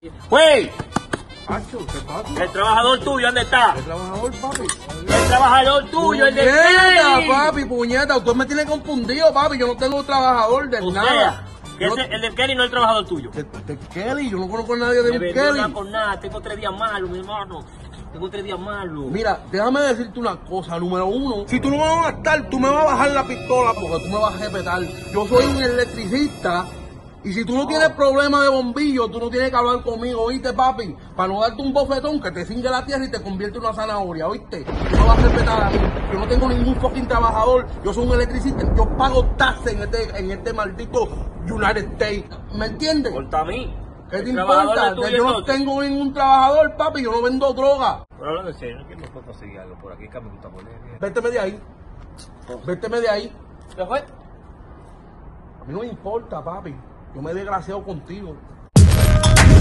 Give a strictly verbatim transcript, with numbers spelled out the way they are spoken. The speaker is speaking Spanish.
Güey, Acho, ¿qué pasa? el trabajador tuyo, ¿dónde está? ¿El trabajador, papi? El trabajador tuyo, el de Puñeta, Kelly. papi, puñeta. Usted me tiene confundido, papi. Yo no tengo trabajador de O nada. sea, que Yo- ese- el de Kelly no es el trabajador tuyo. de, de Kelly, yo no conozco a nadie de Me un vendió Kelly. nada por nada, tengo tres días malos, mi hermano. Tengo tres días malos. Mira, déjame decirte una cosa, número uno. Si tú no me vas a gastar, tú me vas a bajar la pistola porque tú me vas a respetar. Yo soy un electricista y si tú no tienes problema de bombillo, tú no tienes que hablar conmigo, ¿oíste, papi? Para no darte un bofetón que te cingue la tierra y te convierte en una zanahoria, ¿oíste? Tú me vas a respetar a mí. Yo no tengo ningún fucking trabajador. Yo soy un electricista. Yo pago taxes en este, en este maldito United States. ¿Me entiendes? Corta a mí. ¿Qué te El trabajador importa? es tuyo, Que yo no entonces. tengo ningún trabajador, papi. Yo no vendo droga. Pero hablando en serio, ¿quién me puede conseguir algo por aquí? Que me gusta poner. Véteme de ahí. Véteme de ahí. ¿Qué fue? A mí no me importa, papi. Yo me he desgraciado contigo.